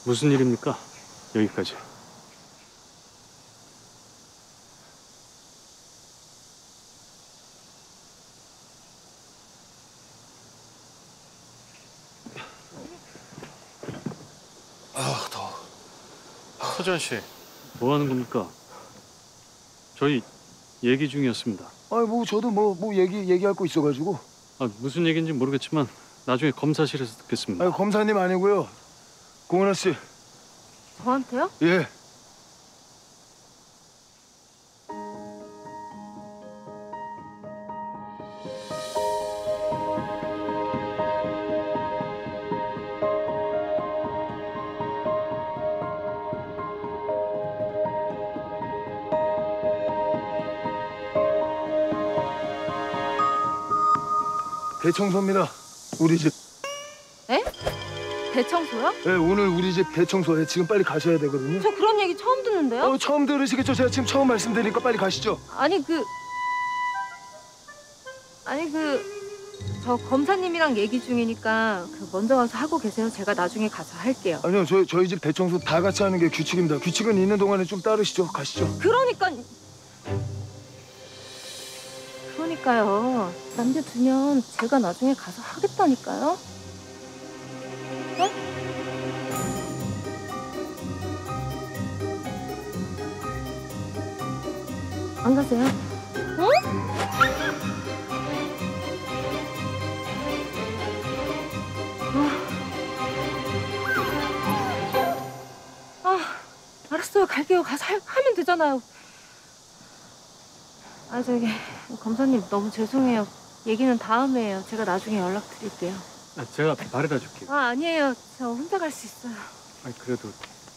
무슨 일입니까? 여기까지. 아, 더워. 서지환 씨, 뭐 하는 겁니까? 저희 얘기 중이었습니다. 뭐 저도 얘기할 거 있어가지고. 무슨 얘기인지 모르겠지만 나중에 검사실에서 듣겠습니다. 검사님 아니고요. 공은하 씨. 저한테요? 예. 대청소입니다. 우리 집. 에? 대청소요? 예, 오늘 우리 집 대청소에 지금 빨리 가셔야 되거든요. 저 그런 얘기 처음 듣는데요? 처음 들으시겠죠? 제가 지금 처음 말씀드리니까 빨리 가시죠. 저 검사님이랑 얘기 중이니까 먼저 가서 하고 계세요. 제가 나중에 가서 할게요. 아니요, 저희 집 대청소 다 같이 하는 게 규칙입니다. 규칙은 있는 동안에 좀 따르시죠. 가시죠. 그러니까요. 남겨두면 제가 나중에 가서 하겠다니까요. 네? 안 가세요? 응? 알았어요. 갈게요. 가서 하면 되잖아요. 저기 검사님 너무 죄송해요. 얘기는 다음에 해요. 제가 나중에 연락드릴게요. 제가 바래다 줄게요. 아니에요. 저 혼자 갈 수 있어요. 그래도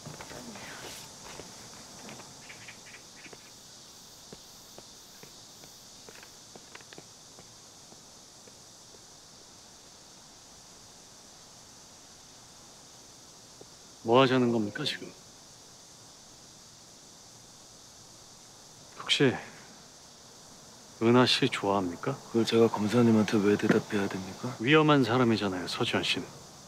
뭐 하자는 겁니까 지금? 혹시 은하 씨 좋아합니까? 그걸 제가 검사님한테 왜 대답해야 됩니까? 위험한 사람이잖아요, 서지환 씨는.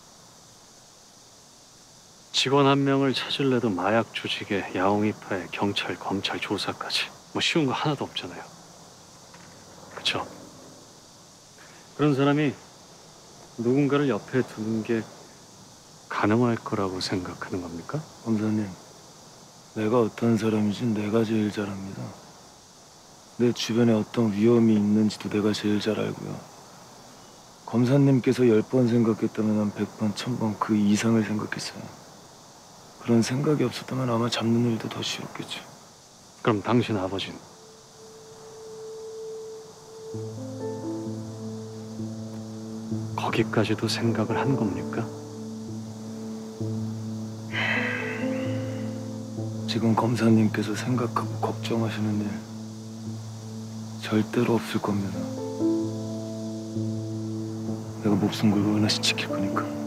직원 한 명을 찾을래도 마약 조직에 야옹이파에 경찰, 검찰 조사까지 쉬운 거 하나도 없잖아요. 그쵸? 그런 사람이 누군가를 옆에 두는 게 가능할 거라고 생각하는 겁니까? 검사님, 내가 어떤 사람인지 내가 제일 잘 압니다. 내 주변에 어떤 위험이 있는지도 내가 제일 잘 알고요. 검사님께서 10번 생각했다면 난 100번, 1000번 그 이상을 생각했어요. 그런 생각이 없었다면 아마 잡는 일도 더 쉬웠겠죠. 그럼 당신 아버지는? 거기까지도 생각을 한 겁니까? 지금 검사님께서 생각하고 걱정하시는 일 절대로 없을 겁니다. 내가 목숨 걸고 은하 씨 지킬 거니까.